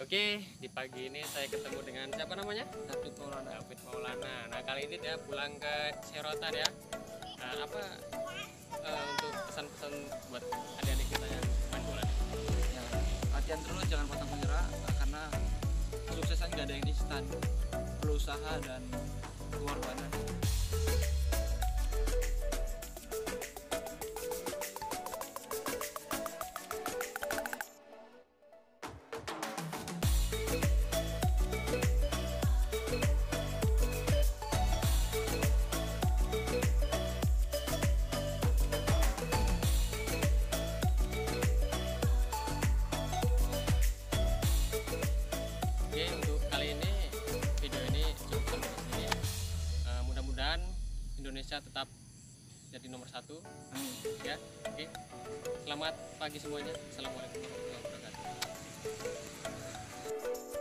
Oke, di pagi ini saya ketemu dengan siapa namanya? David Maulana. David Maulana. Nah, kali ini dia pulang ke Serotan ya. Apa untuk pesan-pesan buat adik-adik kita yang main bola? Ya, latihan terus, jangan pantang menyerah, karena kesuksesan nggak ada yang instan, perlu usaha dan pengorbanan. Oke, untuk kali ini video ini cukup sampai di sini. Mudah-mudahan Indonesia tetap jadi nomor 1. Ya, oke. Selamat pagi semuanya. Assalamualaikum warahmatullahi wabarakatuh.